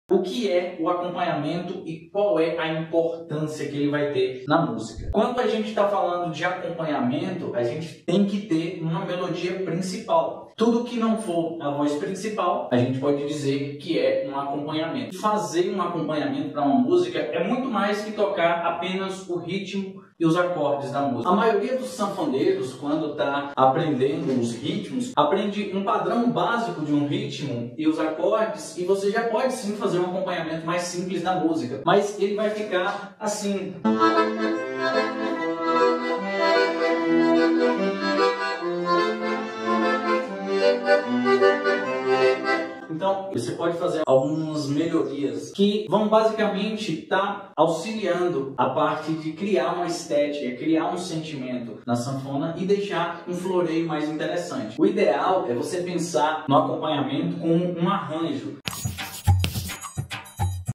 O que é o acompanhamento e qual é a importância que ele vai ter na música? Quando a gente está falando de acompanhamento, a gente tem que ter uma melodia principal. Tudo que não for a voz principal, a gente pode dizer que é um acompanhamento. Fazer um acompanhamento para uma música é muito mais que tocar apenas o ritmo e os acordes da música. A maioria dos sanfoneiros, quando está aprendendo os ritmos, aprende um padrão básico de um ritmo e os acordes, e você já pode sim fazer um acompanhamento mais simples da música, mas ele vai ficar assim. Então, você pode fazer algumas melhorias que vão basicamente estar auxiliando a parte de criar uma estética, criar um sentimento na sanfona e deixar um floreio mais interessante. O ideal é você pensar no acompanhamento como um arranjo.